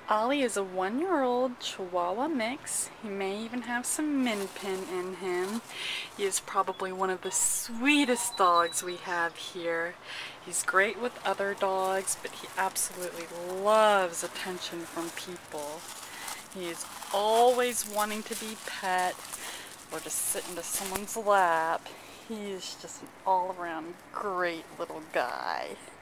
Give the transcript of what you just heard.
Ollie is a 1-year-old Chihuahua mix. He may even have some min pin in him. He is probably one of the sweetest dogs we have here. He's great with other dogs, but he absolutely loves attention from people. He is always wanting to be pet or to sit into someone's lap. He is just an all-around great little guy.